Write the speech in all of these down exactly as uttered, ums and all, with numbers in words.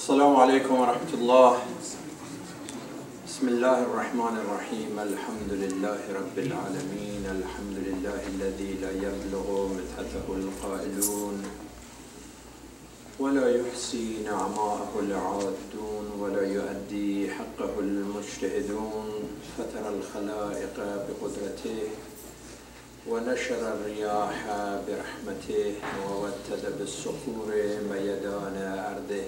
السلام عليكم ورحمة الله. بسم الله الرحمن الرحيم. الحمد لله رب العالمين. الحمد لله الذي لا يبلغ مدحته القائلون ولا يحصي نعماءه العادون ولا يؤدي حقه المجتهدون. فتر الخلائق بقدرته ونشر الرياح برحمته ووتد بالصخور ميدان أرضه.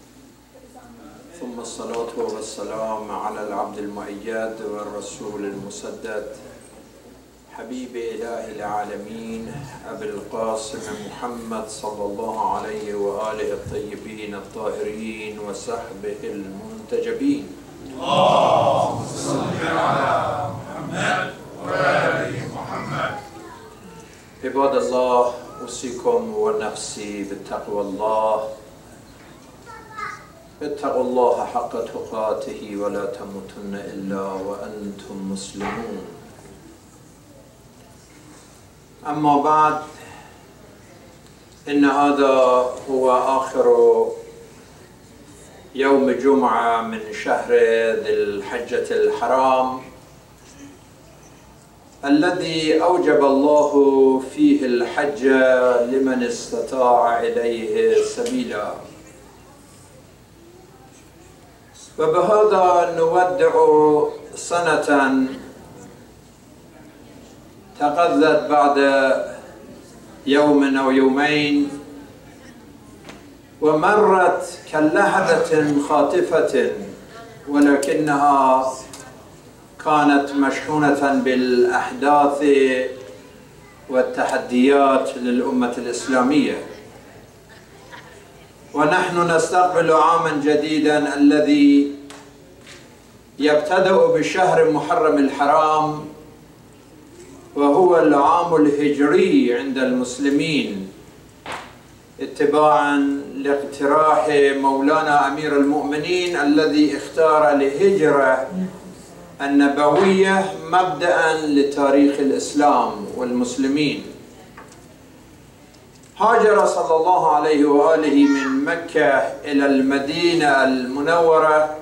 ثم الصلاة والسلام على العبد المؤيد والرسول المسدد حبيب إله العالمين أبي القاسم محمد صلى الله عليه وآله الطيبين الطاهرين وصحبه المنتجبين. اللهم صل على محمد وآل محمد. عباد الله، أوصيكم ونفسي بتقوى الله. اتقوا الله حق تقاته ولا تموتن إلا وأنتم مسلمون. أما بعد، إن هذا هو آخر يوم جمعة من شهر ذي الحجة الحرام الذي أوجب الله فيه الحج لمن استطاع إليه سبيلا. وبهذا نودع سنة تقضت بعد يوم أو يومين ومرت كلحظة خاطفة، ولكنها كانت مشحونة بالأحداث والتحديات للأمة الإسلامية. ونحن نستقبل عاما جديدا الذي يبتدأ بشهر محرم الحرام، وهو العام الهجري عند المسلمين، اتباعا لاقتراح مولانا أمير المؤمنين الذي اختار الهجرة النبوية مبدأ لتاريخ الإسلام والمسلمين. هاجر صلى الله عليه وآله من مكة إلى المدينة المنورة،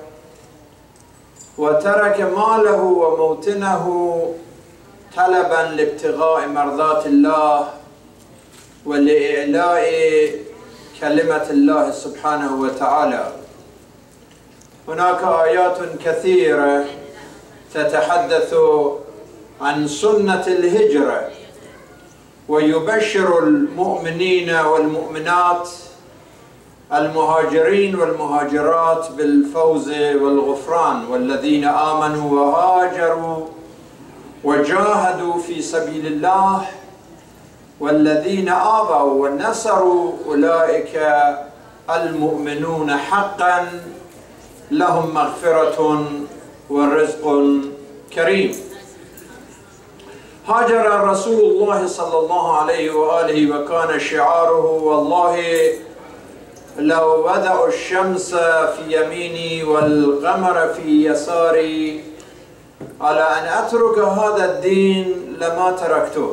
وترك ماله وموطنه طلبا لابتغاء مرضات الله ولإعلاء كلمة الله سبحانه وتعالى. هناك آيات كثيرة تتحدث عن سنة الهجرة ويبشر المؤمنين والمؤمنات المهاجرين والمهاجرات بالفوز والغفران، والذين آمنوا وهاجروا وجاهدوا في سبيل الله والذين آووا ونصروا أولئك المؤمنون حقا لهم مغفرة ورزق كريم. هاجر رسول الله صلى الله عليه وآله وكان شعاره: والله لو وضعوا الشمس في يميني والقمر في يساري على أن أترك هذا الدين لما تركته.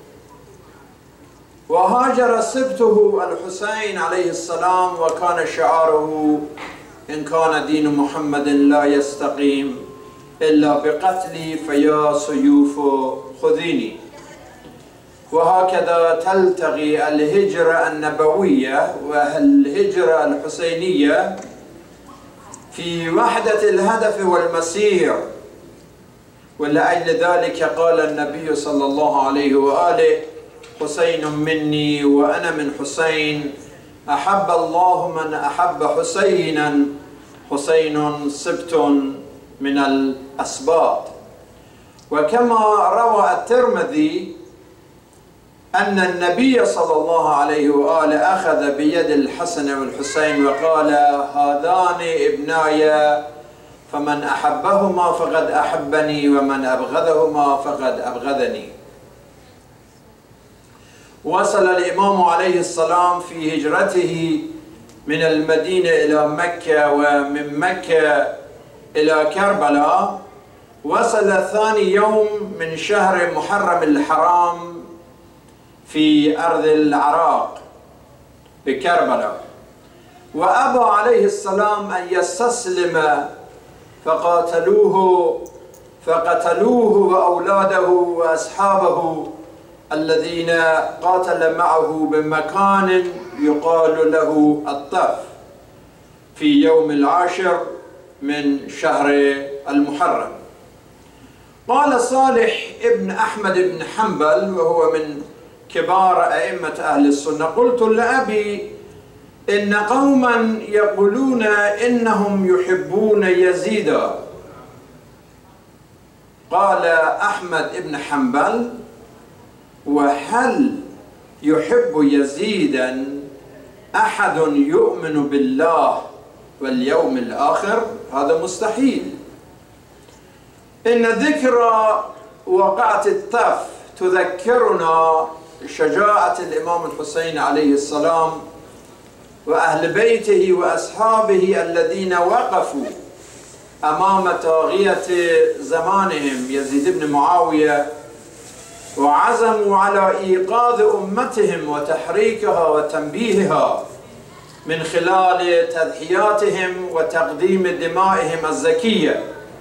وهاجر سبته الحسين عليه السلام وكان شعاره: إن كان دين محمد لا يستقيم إلا بقتلي فيا سيوف خذيني. وهكذا تلتقي الهجرة النبوية والهجرة الحسينية في وحدة الهدف والمسير. ولأجل ذلك قال النبي صلى الله عليه وآله: حسين مني وأنا من حسين، أحب الله من أحب حسينا، حسين سبت من الأسباط. وكما روى الترمذي أن النبي صلى الله عليه وآله أخذ بيد الحسن والحسين وقال: هذان ابناي، فمن أحبهما فقد أحبني ومن أبغضهما فقد أبغضني. وصل الإمام عليه السلام في هجرته من المدينة إلى مكة ومن مكة إلى كربلاء، وصل ثاني يوم من شهر محرم الحرام في أرض العراق بكربلاء. وأبى عليه السلام أن يستسلم فقاتلوه فقتلوه وأولاده وأصحابه الذين قاتل معه بمكان يقال له الطف في يوم العاشر من شهر المحرم. قال صالح ابن أحمد بن حنبل وهو من كبار أئمة أهل السنة: قلت لأبي إن قوما يقولون إنهم يحبون يزيدا. قال أحمد بن حنبل: وهل يحب يزيدا أحد يؤمن بالله واليوم الآخر؟ هذا مستحيل. إن ذكرى وقعة الطف تذكرنا شجاعة الإمام الحسين عليه السلام وأهل بيته وأصحابه الذين وقفوا أمام طاغية زمانهم يزيد بن معاوية، وعزموا على إيقاظ أمتهم وتحريكها وتنبيهها من خلال تضحياتهم وتقديم دمائهم الزكية،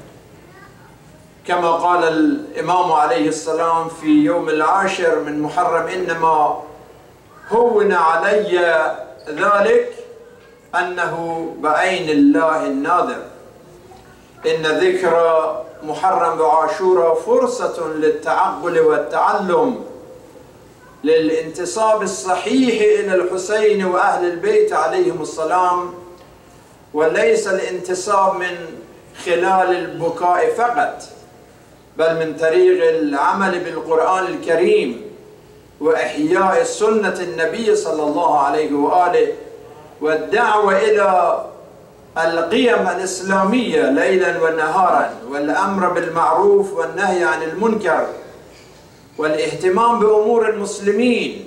كما قال الإمام عليه السلام في يوم العاشر من محرم: إنما هون علي ذلك أنه بعين الله النادر. إن ذكرى محرم وعاشورا فرصة للتعقل والتعلم، للانتساب الصحيح إلى الحسين وأهل البيت عليهم السلام، وليس الانتساب من خلال البكاء فقط، بل من طريق العمل بالقرآن الكريم وإحياء سنة النبي صلى الله عليه وآله، والدعوة إلى القيم الإسلامية ليلا ونهارا، والأمر بالمعروف والنهي عن المنكر، والاهتمام بأمور المسلمين،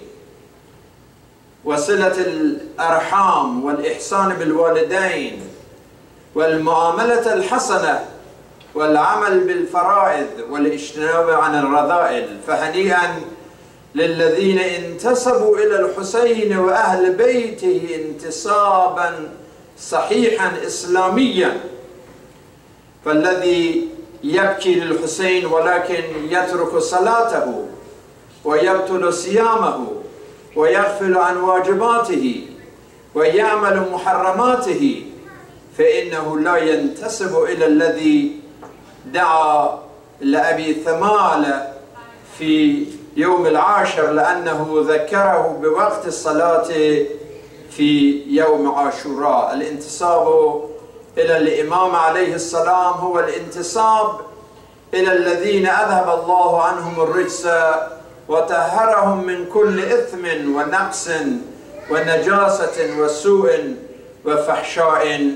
وصلة الأرحام، والإحسان بالوالدين، والمعاملة الحسنة، والعمل بالفرائض، والاجتناب عن الرذائل. فهنيئا للذين انتسبوا إلى الحسين وأهل بيته انتسابا صحيحا إسلاميا. فالذي يبكي للحسين ولكن يترك صلاته ويبطل صيامه ويغفل عن واجباته ويعمل محرماته، فإنه لا ينتسب إلى الذي دعا لأبي ثمالة في يوم العاشر لأنه ذكره بوقت الصلاة في يوم عاشوراء. الانتساب إلى الإمام عليه السلام هو الانتساب إلى الذين أذهب الله عنهم الرجس وطهرهم من كل إثم ونقص ونجاسة وسوء وفحشاء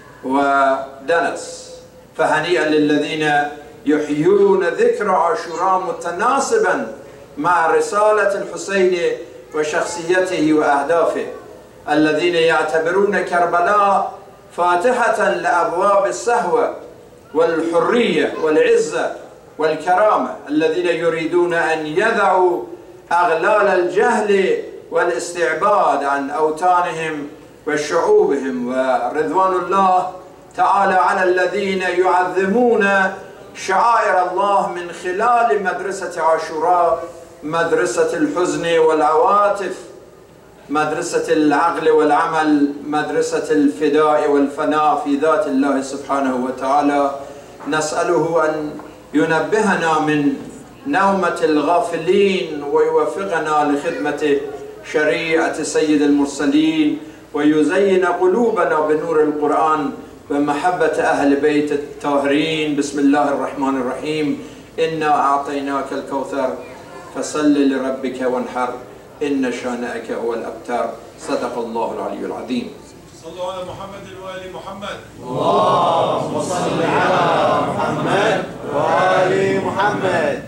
ودنس. فهنيئا للذين يحيون ذكر عاشوراء متناسبا مع رسالة الحسين وشخصيته وأهدافه، الذين يعتبرون كربلاء فاتحة لأبواب السهوة والحرية والعزة والكرامة، الذين يريدون أن يدعوا أغلال الجهل والاستعباد عن أوطانهم وشعوبهم. ورضوان الله تعالى على الذين يعظمون شعائر الله من خلال مدرسة عاشوراء، مدرسة الحزن والعواطف، مدرسة العقل والعمل، مدرسة الفداء والفناء في ذات الله سبحانه وتعالى. نسأله أن ينبهنا من نومة الغافلين ويوفقنا لخدمة شريعة سيد المرسلين، ويزين قلوبنا بنور القرآن ومحبة أهل بيت الطاهرين. بسم الله الرحمن الرحيم. إنا أعطيناك الكوثر فصل لربك وانحر إن شانئك هو الأبتر. صدق الله العلي العظيم. صلوا على محمد وآل محمد. اللهم صل على محمد وآل محمد.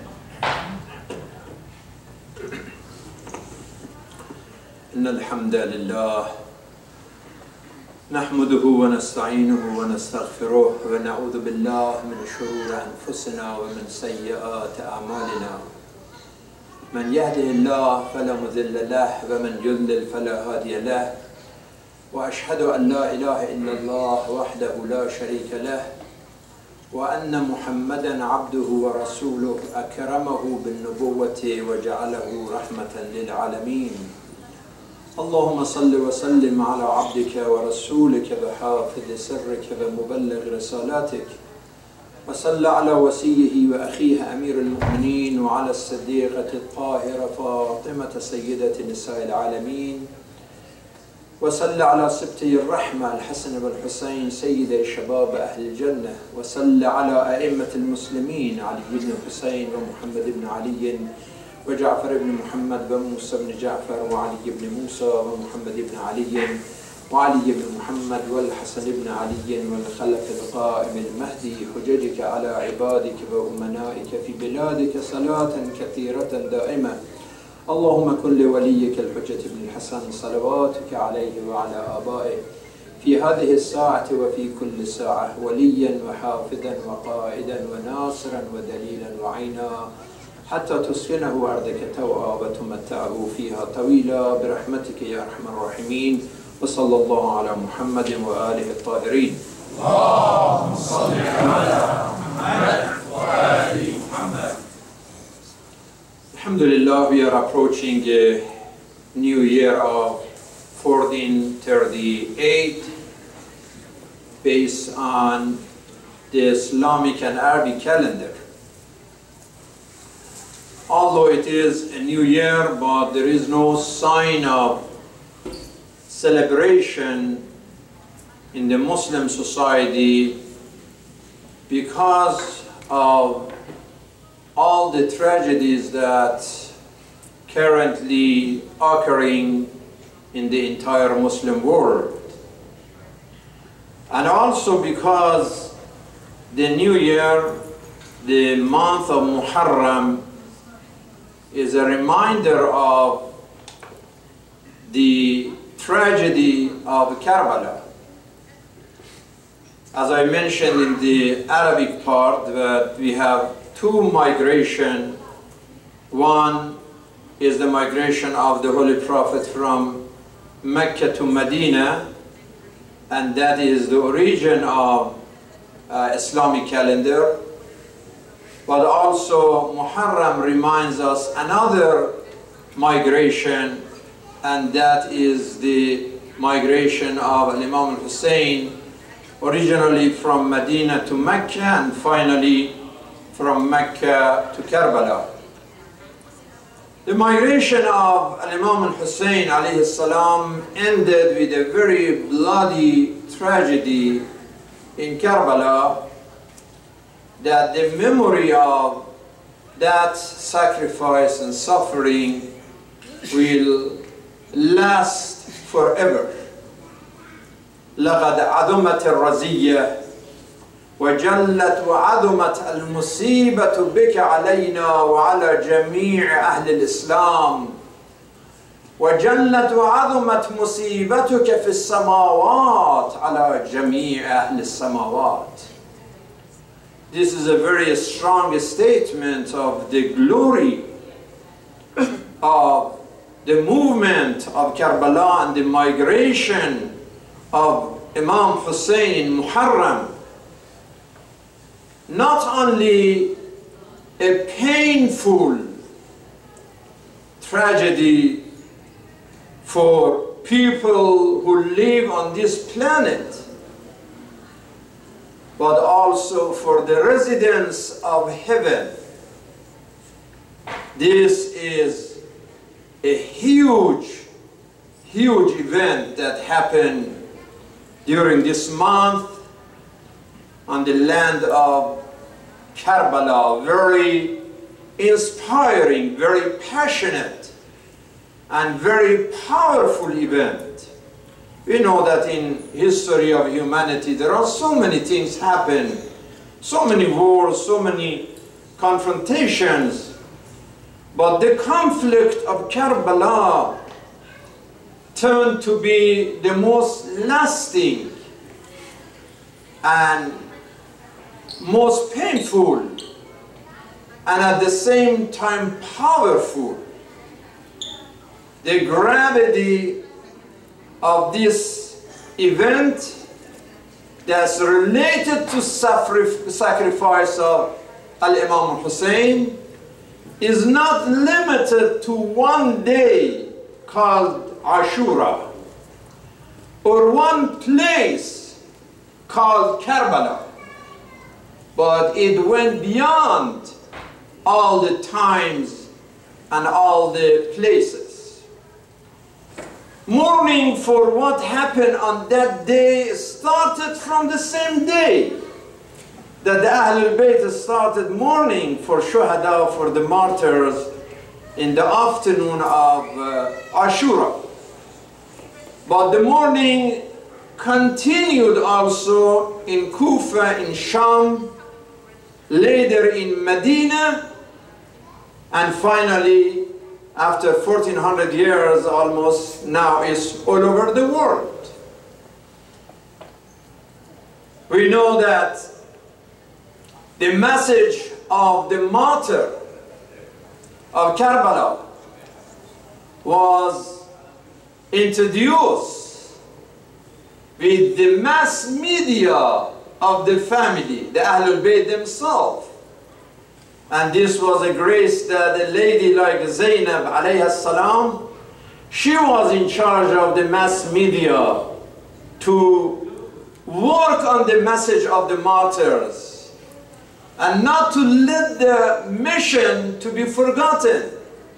إن الحمد لله نحمده ونستعينه ونستغفره ونعوذ بالله من شرور أنفسنا ومن سيئات أعمالنا. من يهده الله فلا مضل له ومن يضلل فلا هادي له، وأشهد أن لا إله إلا الله وحده لا شريك له وأن محمدا عبده ورسوله أكرمه بالنبوة وجعله رحمة للعالمين. اللهم صل وسلم على عبدك ورسولك وحافظ سرك ومبلغ رسالاتك، وصل على وصيه وأخيه أمير المؤمنين وعلى الصديقة الطاهرة فاطمة سيدة نساء العالمين، وصل على سبتي الرحمة الحسن والحسين سيدي شباب أهل الجنة، وصل على أئمة المسلمين علي بن الحسين ومحمد بن علي وجعفر بن محمد وموسى بن جعفر وعلي بن موسى ومحمد بن علي وعلي بن محمد والحسن بن علي والخلف القائم المهدي حججك على عبادك وأمنائك في بلادك صلاة كثيرة دائمة. اللهم كن لوليك الحجة بن الحسن صلواتك عليه وعلى آبائه في هذه الساعة وفي كل ساعة وليا وحافظا وقائدا وناصرا ودليلا وعينا، حتى تسكنه أرضك توعا وتمتعه فيها طويلا برحمتك يا أرحم الراحمين. وصلى الله على محمد وآله الطاهرين. اللهم صل على محمد وآل محمد. Alhamdulillah, we are approaching a new year of fourteen thirty-eight based on the Islamic and Arabic calendar. Although it is a new year, but there is no sign of celebration in the Muslim society because of all the tragedies that currently occurring in the entire Muslim world. And also because the new year, the month of Muharram, is a reminder of the tragedy of Karbala. As I mentioned in the Arabic part, that we have two migration. One is the migration of the Holy Prophet from Mecca to Medina, and that is the origin of uh, Islamic calendar. But also Muharram reminds us another migration, and that is the migration of Imam Hussein, originally from Medina to Mecca and finally from Mecca to Karbala. The migration of Imam Hussein alayhi salam ended with a very bloody tragedy in Karbala, that the memory of that sacrifice and suffering will last forever. لقد عظمت الرزية وجلت وعظمت المصيبة بك علينا وعلى جميع أهل الإسلام وجلت وعظمت مصيبتك في السماوات على جميع أهل السماوات. This is a very strong statement of the glory of the movement of Karbala and the migration of Imam Hussein in Muharram. Not only a painful tragedy for people who live on this planet, but also for the residents of heaven. This is a huge, huge event that happened during this month on the land of Karbala. Very inspiring, very passionate, and very powerful event. We know that in history of humanity there are so many things happen, so many wars, so many confrontations, but the conflict of Karbala turned to be the most lasting and most painful and at the same time powerful. The gravity of this event that's related to sacrifice of Al-Imam Hussein is not limited to one day called Ashura or one place called Karbala, but it went beyond all the times and all the places. Mourning for what happened on that day started from the same day that the Ahlol-Bait started mourning for Shuhada, for the martyrs, in the afternoon of uh, Ashura. But the mourning continued also in Kufa, in Sham, later in Medina, and finally, after fourteen hundred years almost, now is all over the world. We know that the message of the martyr of Karbala was introduced with the mass media of the family, the Ahlol-Bait themselves. And this was a grace that a lady like Zainab alayhi salam, she was in charge of the mass media to work on the message of the martyrs and not to let the mission to be forgotten.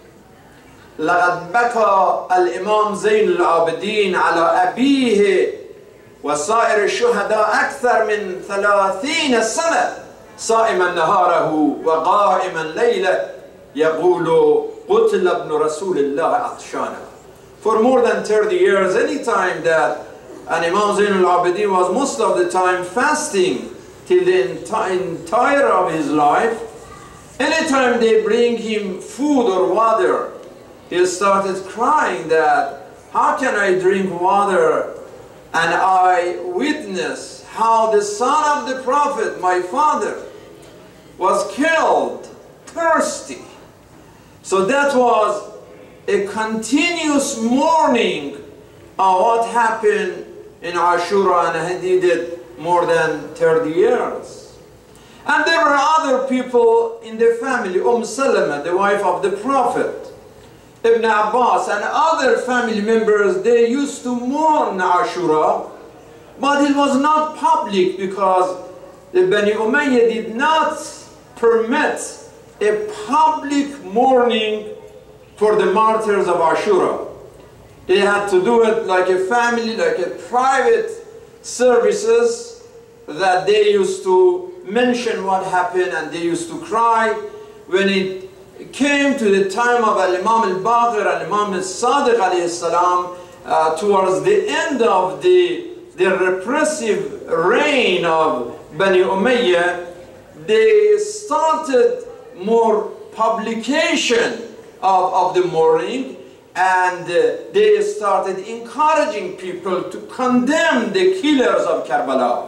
لقد بكى الإمام زين العابدين على أبيه وسائر الشهداء أكثر من ثلاثين سنة صائما نهاره وقائما ليله يقول قتل ابن رسول الله عطشانا. For more than thirty years, any time that an Imam Zain al-Abidin was most of the time fasting till the enti entire of his life, anytime they bring him food or water, he started crying that, how can I drink water and I witness how the son of the Prophet, my father, was killed, thirsty. So that was a continuous mourning of what happened in Ashura, and he did more than thirty years. And there were other people in the family, Umm Salama, the wife of the Prophet, Ibn Abbas, and other family members, they used to mourn Ashura, but it was not public because the Bani Umayyah did not permit a public mourning for the martyrs of Ashura. They had to do it like a family, like a private services that they used to mention what happened and they used to cry. When it came to the time of Al-Imam al-Baqir, Al-Imam al-Sadiq alayhi salam, uh, towards the end of the, the repressive reign of Bani Umayyah, they started more publication of, of the mourning, and uh, they started encouraging people to condemn the killers of Karbala,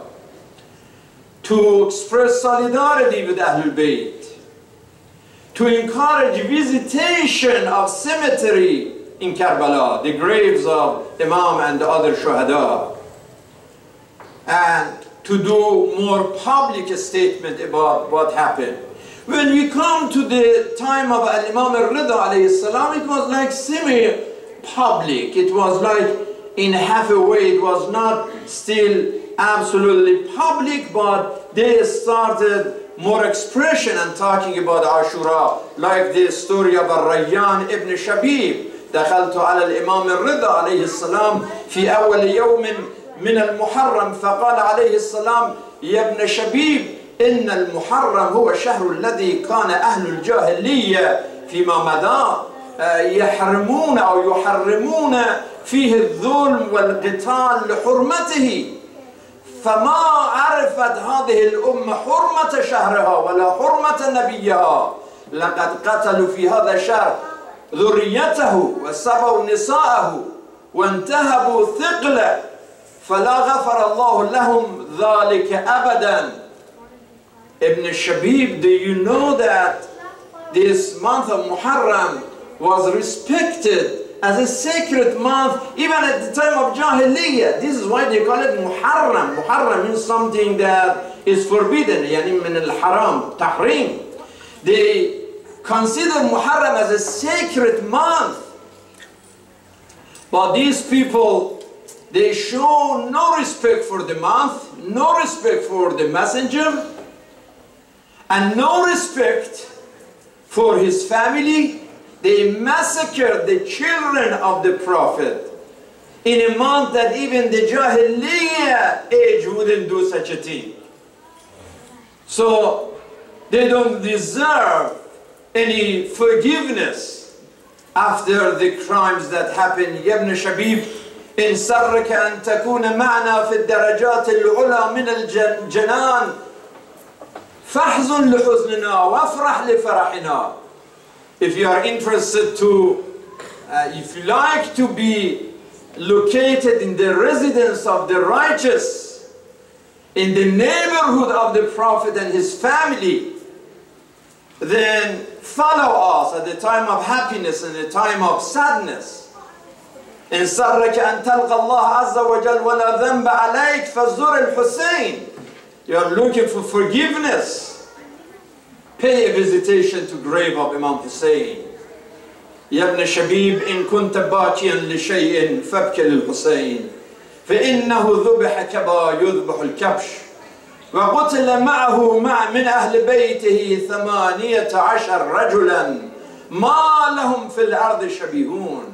to express solidarity with Ahlul-Bayt, to encourage visitation of cemetery in Karbala, the graves of Imam and the other Shuhada, and to do more public statement about what happened. When we come to the time of Al-Imam al-Rida alayhi salam, it was like semi-public. It was like in half a way. It was not still absolutely public, but they started more expression and talking about Ashura, like the story of Al-Rayyan ibn Shabib. دخلت على الإمام الرضا عليه السلام في أول يوم من المحرم فقال عليه السلام يا ابن شبيب إن المحرم هو الشهر الذي كان أهل الجاهلية فيما مضى يحرمون أو يحرمون فيه الظلم والقتال لحرمته، فما عرفت هذه الأمة حرمة شهرها ولا حرمة نبيها، لقد قتلوا في هذا الشهر ذريته وسبوا نساءه وانتهبوا ثقله فلا غفر الله لهم ذلك أبدا. Ibn Shabib, do you know that this month of Muharram was respected as a sacred month, even at the time of Jahiliyyah. This is why they call it Muharram. Muharram means something that is forbidden, yani min al-haram, tahrim. They consider Muharram as a sacred month. But these people, they show no respect for the month, no respect for the messenger, and no respect for his family. They massacred the children of the Prophet in a month that even the Jahiliyyah age wouldn't do such a thing. So they don't deserve any forgiveness after the crimes that happened. Ya ibn Shabib, إن سرك أن تكون معنا في الدرجات العلى من الجنان فاحزن لحزننا وافرح لفرحنا. If you are interested to, uh, if you like to be located in the residence of the righteous, in the neighborhood of the Prophet and his family, then follow us at the time of happiness and the time of sadness. إن سرك أن تلقى الله عز وجل ولا ذنب عليك فزور الحسين. You are looking for forgiveness. Pay a visitation to grave of Imam Hussein. يا ابن شبيب إن كنت باكيا لشيء فابكي للحسين فإنه ذبح كما يذبح الكبش وقتل معه مع من أهل بيته ثمانية عشر رجلا ما لهم في الأرض شبيهون.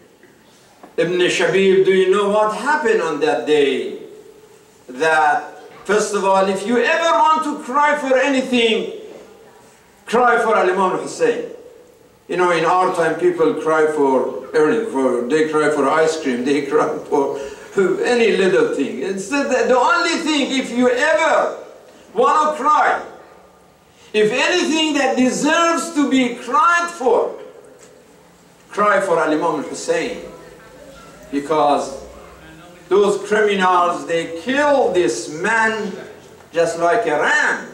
Ibn Shabib, do you know what happened on that day? That, first of all, if you ever want to cry for anything, cry for Imam Hussein. You know, in our time, people cry for everything. For, they cry for ice cream, they cry for any little thing. It's the, the only thing, if you ever want to cry, if anything that deserves to be cried for, cry for Imam Hussein. Because those criminals, they killed this man just like a ram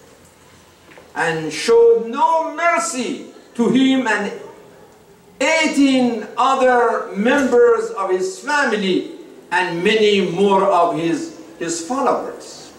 and showed no mercy to him and eighteen other members of his family and many more of his, his followers.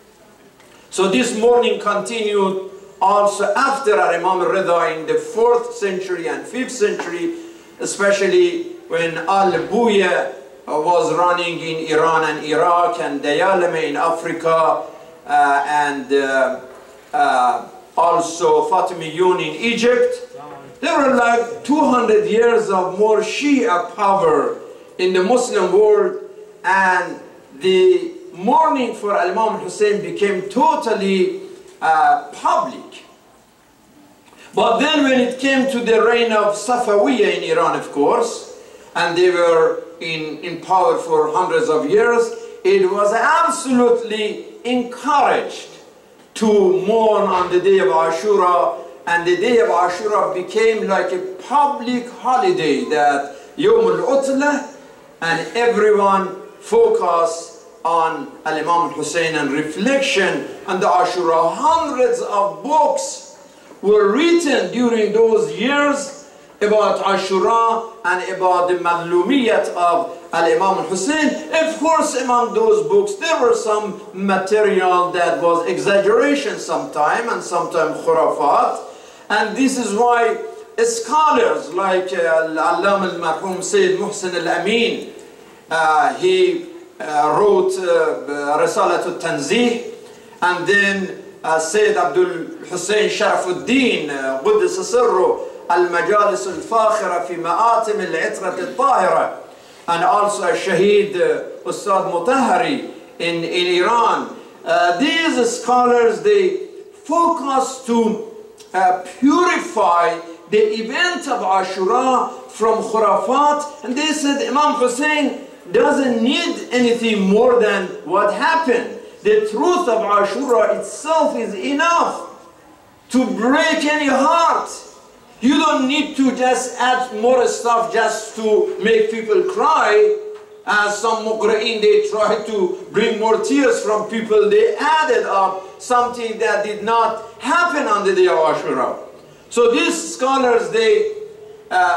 So this mourning continued also after Imam al-Rida in the fourth century and fifth century, especially when Al-Buya was running in Iran and Iraq and Dayalame in Africa uh, and uh, uh, also Fatimiyun in Egypt. There were like two hundred years of more Shi'a power in the Muslim world, and the mourning for Imam Hussein became totally uh, public. But then when it came to the reign of Safawiya in Iran, of course, and they were in, in power for hundreds of years, it was absolutely encouraged to mourn on the day of Ashura, and the day of Ashura became like a public holiday that Yawm al-Utla, and everyone focused on Imam Hussein and reflection on the Ashura. Hundreds of books were written during those years about Ashura and about the madlumiyat of Imam Hussein. Of course, among those books, there were some material that was exaggeration sometime and sometimes khurafat. And this is why scholars like uh, Al-Allam al-Marhum Sayyid Muhsin al-Amin, uh, he uh, wrote uh, Risalat al-Tanzih, and then uh, Sayyid Abdul Hussein Sharafuddin, uh, Quddis Sirru, المجالس الفاخرة في مآتم العطرة الطاهرة, and also Shaheed uh, Ustad Mutahari in, in Iran. Uh, these scholars, they focus to uh, purify the event of Ashura from khurafat, and they said Imam Hussein doesn't need anything more than what happened. The truth of Ashura itself is enough to break any heart. You don't need to just add more stuff just to make people cry. As some muqra'in, they try to bring more tears from people. They added up something that did not happen on the day of Ashura. So these scholars, they uh,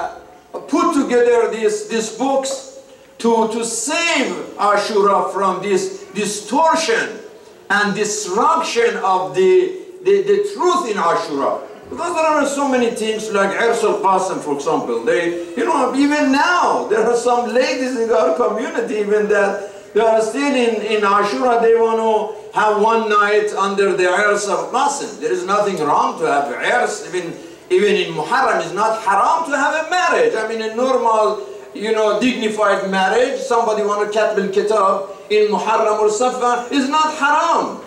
put together these, these books to, to save Ashura from this distortion and disruption of the, the, the truth in Ashura. Because there are so many things like Irs al-Qasim, for example. They, you know, even now, there are some ladies in our community even that they are still in, in Ashura, they want to have one night under the Irs al-Qasim. There is nothing wrong to have Irs, even, even in Muharram, it's not haram to have a marriage. I mean, a normal, you know, dignified marriage, somebody want to katb al-kitab in Muharram or Safar, is not haram.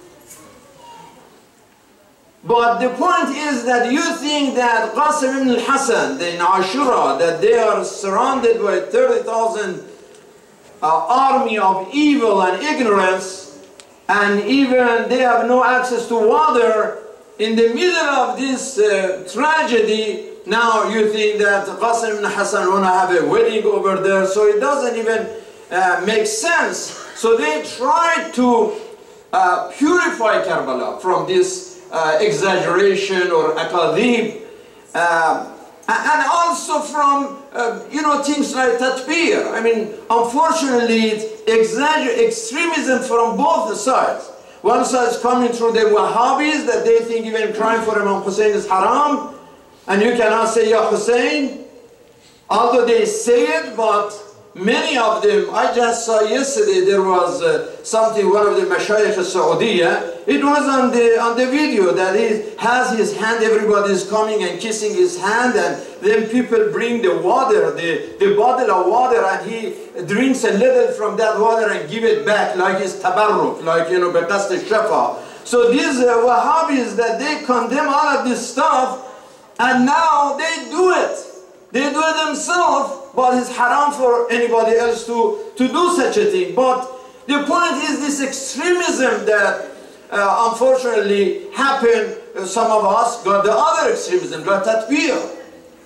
But the point is that you think that Qasim ibn al-Hasan, in Ashura, that they are surrounded by thirty thousand uh, army of evil and ignorance, and even they have no access to water. In the middle of this uh, tragedy, now you think that Qasim ibn Hasan want to have a wedding over there, so it doesn't even uh, make sense. So they try to uh, purify Karbala from this uh, exaggeration or akadib, uh, and also from uh, you know, things like tatbir. I mean, unfortunately, it's extremism from both sides. One side is coming through the Wahhabis, that they think even crying for Imam Hussein is haram, and you cannot say Ya Hussein, although they say it, but many of them, I just saw yesterday, there was uh, something, one of the Mashayikh of Saudiya, it was on the, on the video that he has his hand, everybody is coming and kissing his hand, and then people bring the water, the, the bottle of water, and he drinks a little from that water and give it back, like it's tabarruk, like, you know, beqasd al-shafa. So these uh, Wahhabis, that they condemn all of this stuff, and now they do it. They do it themselves, but it's haram for anybody else to, to do such a thing. But the point is this extremism that uh, unfortunately happened, uh, some of us got the other extremism, got tatbir.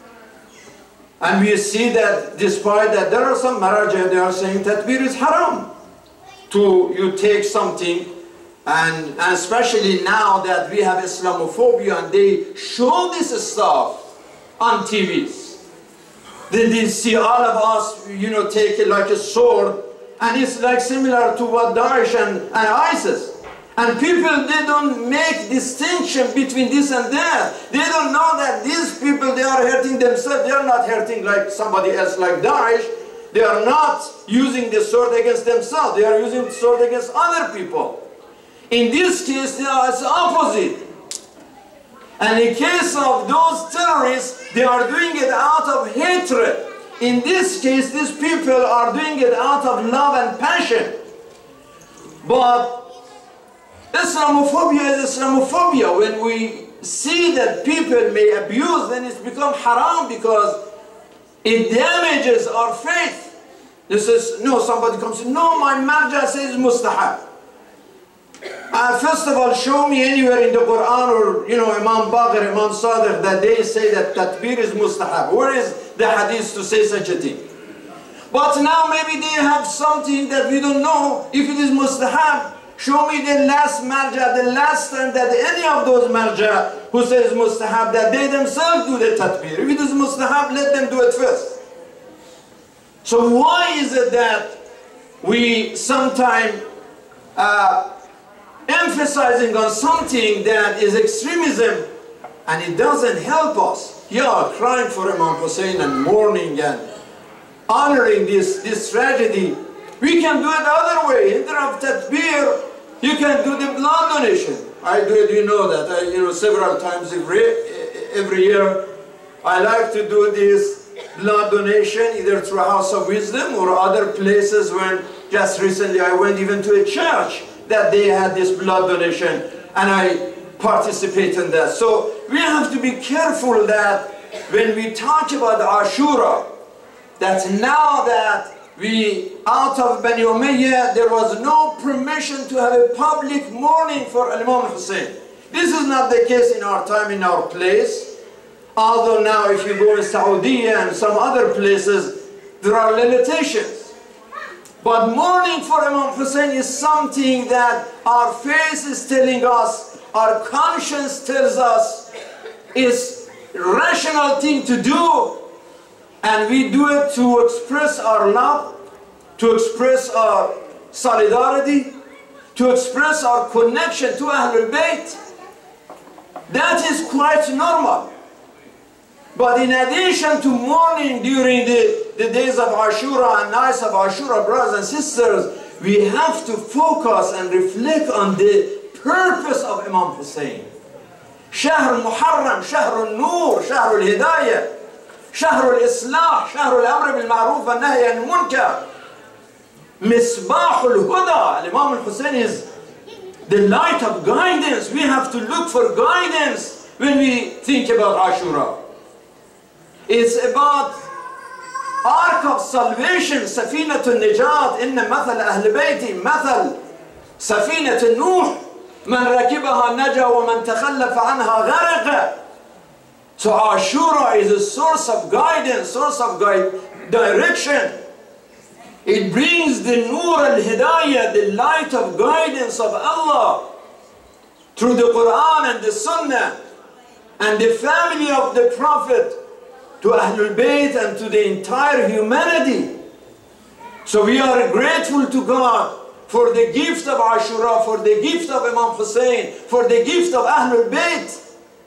And we see that despite that there are some maraja, they are saying tatbir is haram. To you take something, and, and especially now that we have Islamophobia and they show this stuff on T Vs. Then they see all of us, you know, take it like a sword, and it's like similar to what Daesh and, and ISIS. And people, they don't make distinction between this and that. They don't know that these people, they are hurting themselves. They are not hurting like somebody else, like Daesh. They are not using the sword against themselves. They are using the sword against other people. In this case, they are, it's opposite. And in case of those terrorists, they are doing it out of hatred. In this case, these people are doing it out of love and passion. But Islamophobia is Islamophobia. When we see that people may abuse, then it's become haram because it damages our faith. This is, no, somebody comes in, no, my marja says mustahab. Uh, first of all, show me anywhere in the Quran or, you know, Imam Baqir, Imam Sadiq, that they say that tatbir is mustahab. Where is the hadith to say such a thing? But now maybe they have something that we don't know. If it is mustahab, show me the last marja, the last time that any of those marja who says mustahab, that they themselves do the tatbir. If it is mustahab, let them do it first. So why is it that we sometimes uh, emphasizing on something that is extremism, and it doesn't help us? Yeah, crying for Imam Hussein and mourning and honoring this, this tragedy. We can do it the other way. Instead of tatbir, you can do the blood donation. I do it, you know that. I, you know, several times every, every year, I like to do this blood donation, either through House of Wisdom or other places. When just recently I went even to a church that they had this blood donation, and I participate in that. So we have to be careful that when we talk about Ashura, that now that we, out of Bani Umayyah, there was no permission to have a public mourning for Imam Hussein. This is not the case in our time, in our place. Although now if you go in Saudi and some other places, there are limitations. But mourning for Imam Hussein is something that our faith is telling us, our conscience tells us is a rational thing to do. And we do it to express our love, to express our solidarity, to express our connection to Ahlul-Bait. That is quite normal. But in addition to mourning during the, the days of Ashura and nights of Ashura, brothers and sisters, we have to focus and reflect on the purpose of Imam Hussein. Shahr al-Muharram, Shahr al-Nur, Shahr al-Hidayah, Shahr al-Islah, Shahr al-Amr bil-Ma'ruf wa Nahy al-Munkar. Misbah al-Huda. Imam Hussein is the light of guidance. We have to look for guidance when we think about Ashura. It's about ark of salvation, سفينة النجاة. إن مثل أهل بيتي مثل سفينة نوح من ركبها نجا ومن تخلف عنها غرق. So Ashura is a source of guidance, source of guide, direction. It brings the Nur al-Hidayah, the light of guidance of Allah through the Quran and the Sunnah and the family of the Prophet to Ahlul-Bait and to the entire humanity. So we are grateful to God for the gift of Ashura, for the gift of Imam Hussein, for the gift of Ahlul-Bait,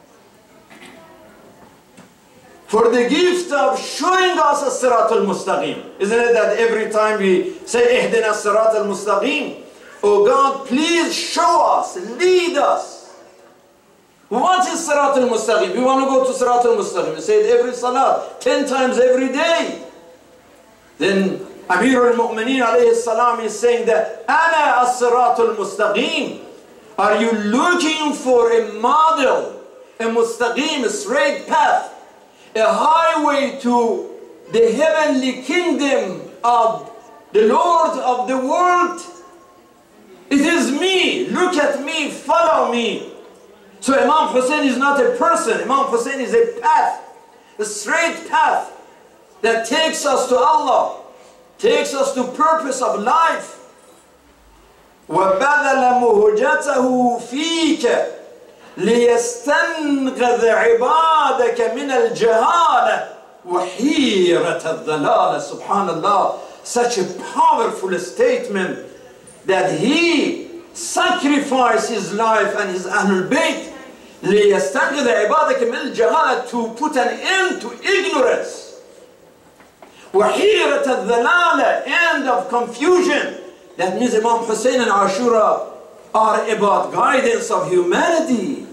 for the gift of showing us as-sirat al-mustaqim. Isn't it that every time we say ihdina as-sirat al-mustaqim, oh God, please show us, lead us. What is sirat al-mustaqim? We want to go to sirat al-mustaqim. We say it every salat, ten times every day. Then Amir al-Mu'mineen alayhi salam is saying that ana as-sirat al-mustaqim. Are you looking for a model, a mustaqim, a straight path, a highway to the heavenly kingdom of the Lord of the world? It is me. Look at me. Follow me. So Imam Hussein is not a person. Imam Hussein is a path, a straight path that takes us to Allah, takes us to purpose of life. وَبَذَلَ مُهُجَتَهُ فِيكَ لِيَسْتَنْقَذَ عِبَادَكَ مِنَ الْجَهَالَةِ وَحِيرَةَ الضَّلَالَةِ. Subhanallah, such a powerful statement that he sacrificed his life and his Ahlul-Bait لِيَسْتَنْقَذَ عِبَادَكَ مِنَ الْجَهَالَةِ, to put an end to ignorance. وَحِيرَةَ الضَّلَالَةِ, end of confusion. That means Imam Hussein and Ashura are about guidance of humanity.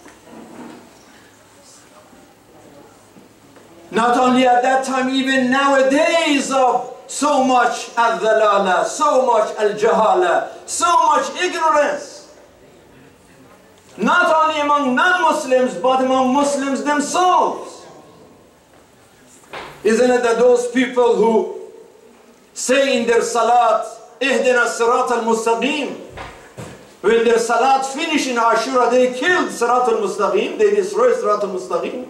Not only at that time, even nowadays of so much al-dhalala, so much al-jahala, so much ignorance. Not only among non-Muslims, but among Muslims themselves. Isn't it that those people who say in their salat, Ihdina as-sirat al-mustaqim, when their salat finished in Ashura, they killed sirat al-mustaqim, they destroyed sirat al-mustaqim.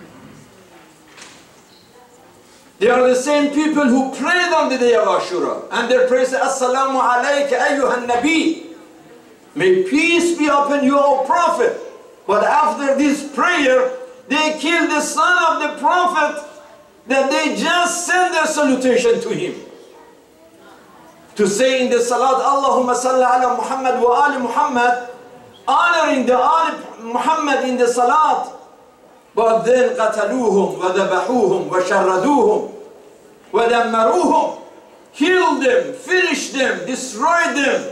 They are the same people who prayed on the day of Ashura, and their prayer says, Assalamu alayka ayyuhan nabi. May peace be upon you, O Prophet. But after this prayer, they killed the son of the Prophet that they just sent their salutation to him. To say in the salat, Allahumma salli ala Muhammad wa ali Muhammad, honoring the ali Muhammad in the salat. But then قتلوهم وذبحوهم وشردوهم ودمروهم, killed them, finished them, destroyed them.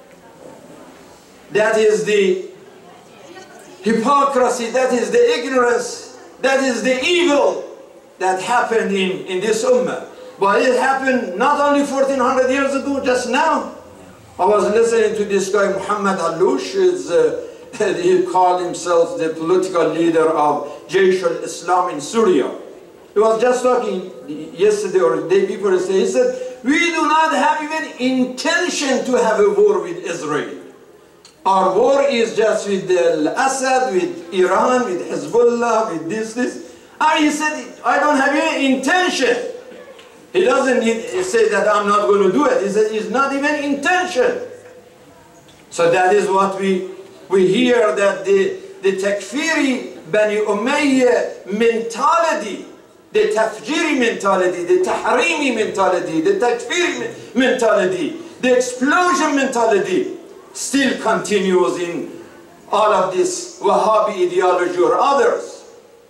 That is the hypocrisy, that is the ignorance, that is the evil that happened in, in this ummah. But it happened not only fourteen hundred years ago, just now. I was listening to this guy, Muhammad Alush, is, uh, he called himself the political leader of Jaish al-Islam in Syria. He was just talking yesterday or the day before, he said, we do not have even intention to have a war with Israel. Our war is just with Al-Assad, with Iran, with Hezbollah, with this, this. And he said, I don't have any intention. He doesn't need, say that I'm not going to do it. He said, it's not even intention. So that is what we, we hear, that the, the Takfiri Bani Umayyah mentality the tafjiri mentality, the tahrimi mentality, the takfiri mentality, the explosion mentality still continues in all of this Wahhabi ideology or others.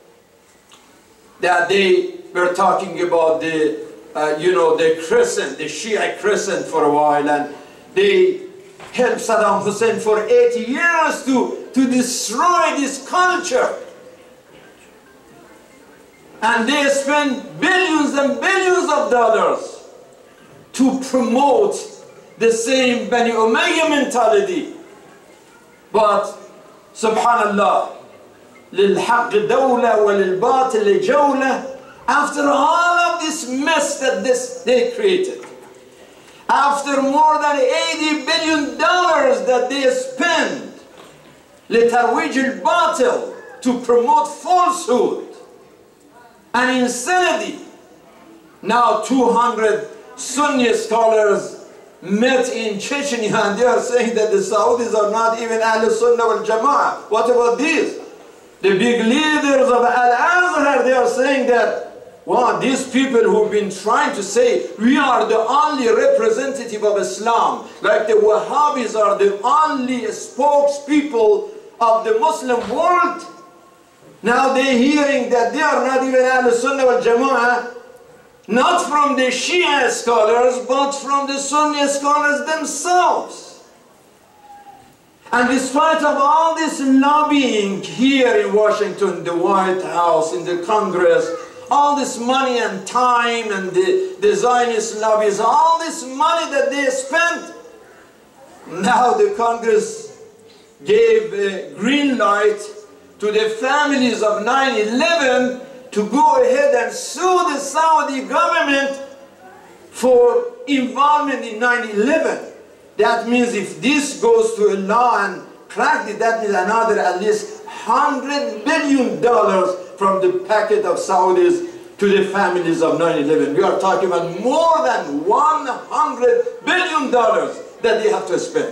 That they were talking about the, uh, you know, the crescent, the Shi'ite crescent for a while, and they helped Saddam Hussein for eighty years to, to destroy this culture. And they spent billions and billions of dollars to promote the same Bani Umayyah mentality. But, subhanallah, للحق دولة وللباطل جولة. After all of this mess that this, they created, after more than eighty billion dollars that they spend لترويج الباطل, to promote falsehood and insanity, now two hundred Sunni scholars met in Chechnya and they are saying that the Saudis are not even Ahl-Sunnah wal Jama'ah. What about this? The big leaders of Al-Azhar, they are saying that, wow, these people who've been trying to say we are the only representative of Islam, like the Wahhabis are the only spokespeople of the Muslim world, now they're hearing that they are not even Ahl-Sunnah wal Jama'ah, not from the Shia scholars, but from the Sunni scholars themselves. And despite of all this lobbying here in Washington, the White House, in the Congress, all this money and time and the, the Zionist lobbies, all this money that they spent, now the Congress gave a green light to the families of nine eleven to go ahead and sue the Saudi government for involvement in nine eleven. That means if this goes to a law and practice, that means another at least one hundred billion dollars from the packet of Saudis to the families of nine eleven. We are talking about more than one hundred billion dollars that they have to spend.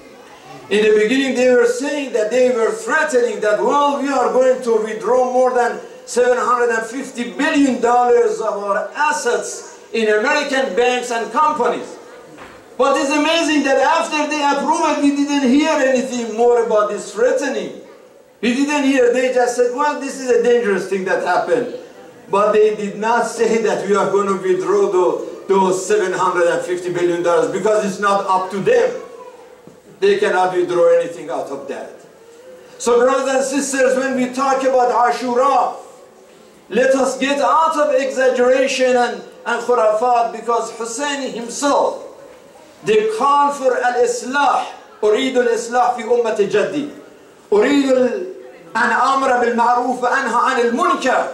In the beginning they were saying that they were threatening that, well, we are going to withdraw more than seven hundred fifty billion dollars of our assets in American banks and companies. But it's amazing that after they approved it, we didn't hear anything more about this threatening. We didn't hear, they just said, well, this is a dangerous thing that happened. But they did not say that we are going to withdraw those, those seven hundred fifty billion dollars because it's not up to them. They cannot withdraw anything out of that. So brothers and sisters, when we talk about Ashura, let us get out of exaggeration and, and khurafat, because Hussein himself, the call for al-islah, أريد الإصلاح في أمة جدي, أريد أن أمر بالمعروف وأنهى عن المنكر.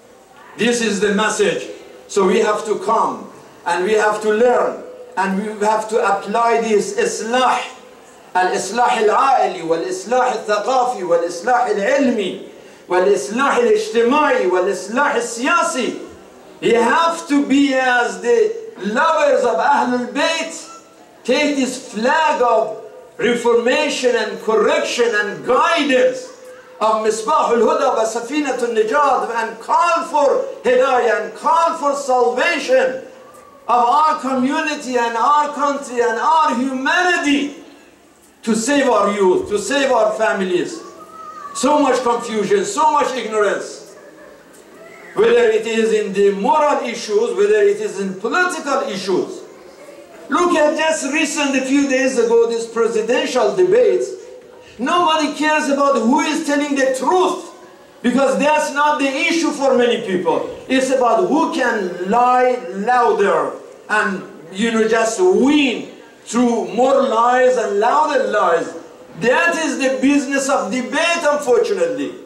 This is the message. So we have to come and we have to learn and we have to apply this islah, al-islah al-aili, wal-islah al-thaqafi, wal-islah al-ilmi, wal-islah al-ijtimai, wal-islah al-siyasi. You have to be as the lovers of Ahlol-Bait. Take this flag of reformation and correction and guidance of Misbah al-Huda wa Safinat al-Najat and call for hidayah and call for salvation of our community and our country and our humanity to save our youth, to save our families. So much confusion, so much ignorance. Whether it is in the moral issues, whether it is in political issues. Look at just recent, a few days ago, this presidential debates. Nobody cares about who is telling the truth, because that's not the issue for many people. It's about who can lie louder and, you know, just win through more lies and louder lies. That is the business of debate, unfortunately.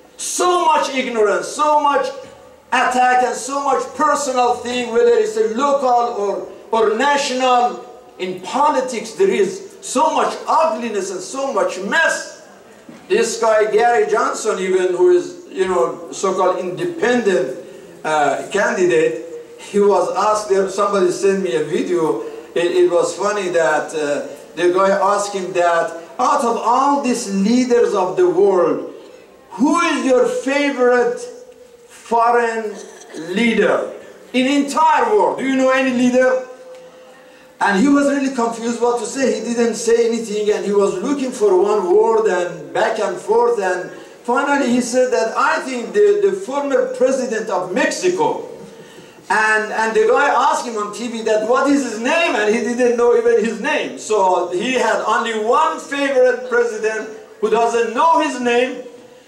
So much ignorance, so much attack and so much personal thing, whether it's a local or or national. In politics there is so much ugliness and so much mess. This guy Gary Johnson, even, who is, you know, so-called independent uh, candidate, he was asked there, somebody sent me a video, it, it was funny that uh, the guy asked him that, out of all these leaders of the world, who is your favorite foreign leader in entire world. Do you know any leader? And he was really confused what to say. He didn't say anything, and he was looking for one word and back and forth, and finally he said that I think the, the former president of Mexico. And, and the guy asked him on T V that what is his name, and he didn't know even his name. So he had only one favorite president who doesn't know his name.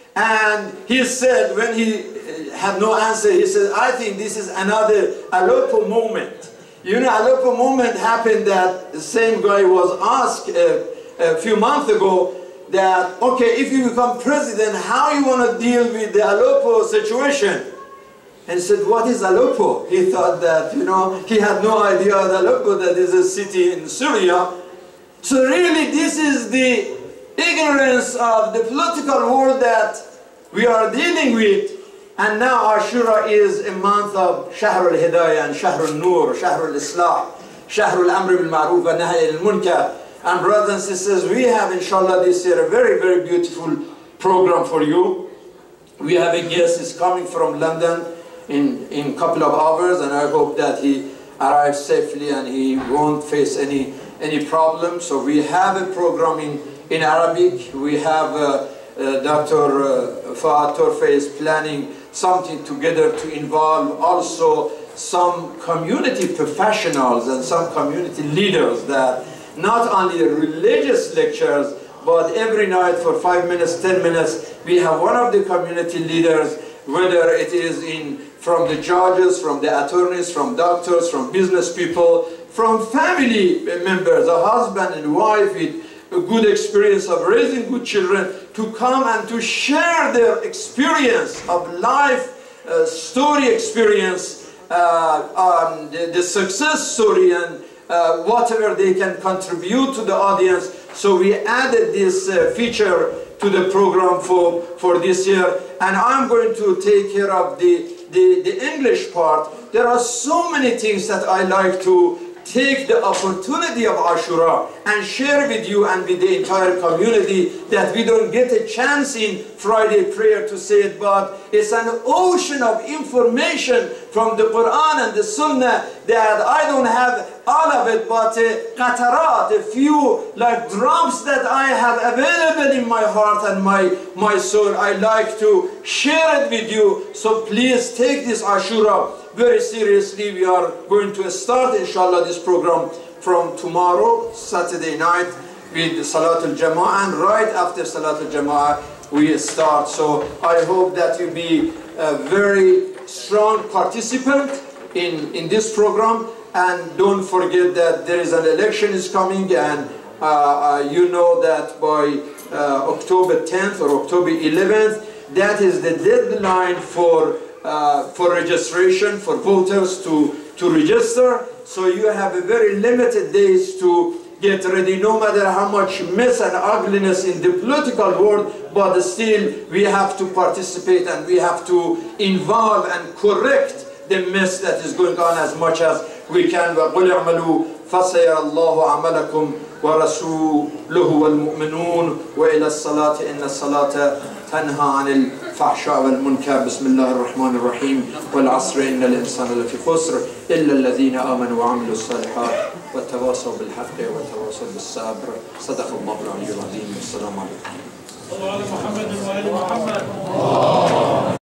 And he said, when he had no answer, he said, I think this is another Aleppo moment. You know, Aleppo moment happened that the same guy was asked uh, a few months ago that, okay, if you become president, how you want to deal with the Aleppo situation? And he said, what is Aleppo? He thought that, you know, he had no idea of Aleppo, that is a city in Syria. So really, this is the ignorance of the political world that we are dealing with. And now Ashura is a month of Shahr al-Hidayah and Shahr al-Nur, Shahr al-Islah, Shahr al-Amr bil-Ma'ruf wa Nahy al-Munkar. And brothers and sisters, we have inshallah this year a very, very beautiful program for you. We have a guest is coming from London in in a couple of hours, and I hope that he arrives safely and he won't face any any problems. So we have a program in, in Arabic. We have uh, uh, Doctor Uh, Fahad Torfe is planning something together to involve also some community professionals and some community leaders, that not only religious lectures, but every night for five minutes, ten minutes, we have one of the community leaders, whether it is in from the judges, from the attorneys, from doctors, from business people, from family members, a husband and wife with a good experience of raising good children, to come and to share their experience of life, uh, story experience, uh, um, the, the success story, and uh, whatever they can contribute to the audience. So we added this uh, feature to the program for, for this year, and I'm going to take care of the, the, the English part. There are so many things that I like to take the opportunity of Ashura and share with you and with the entire community, that we don't get a chance in Friday prayer to say it, but it's an ocean of information from the Quran and the Sunnah that I don't have all of it, but a qatarat, a few like drops that I have available in my heart and my, my soul. I like to share it with you. So please take this Ashura very seriously. We are going to start inshallah this program from tomorrow, Saturday night, with Salat al-Jama'ah, and right after Salat al-Jama'ah we start. So I hope that you be a very strong participant in, in this program, and don't forget that there is an election is coming, and uh, uh, you know that by uh, October tenth or October eleventh, that is the deadline for Uh, for registration, for voters to, to register. So you have a very limited days to get ready, no matter how much mess and ugliness in the political world, but still we have to participate and we have to involve and correct the mess that is going on as much as we can. وَقُلْ اعْمَلُوا فَسَيَرَ اللَّهُ عَمَلَكُمْ وَرَسُولُهُ وَالْمُؤْمِنُونَ وَإِلَى الصَّلَاةِ إِنَّ الصَّلَاةَ تنهى عن الفحشاء والمنكر. بسم الله الرحمن الرحيم. والعصر إن الإنسان لفي خسر إلا الذين آمنوا وعملوا الصالحات وتواصوا بالحق وتواصوا بالصبر. صدق الله العلي العظيم. والسلام عليكم. صلوا على محمد وآل محمد.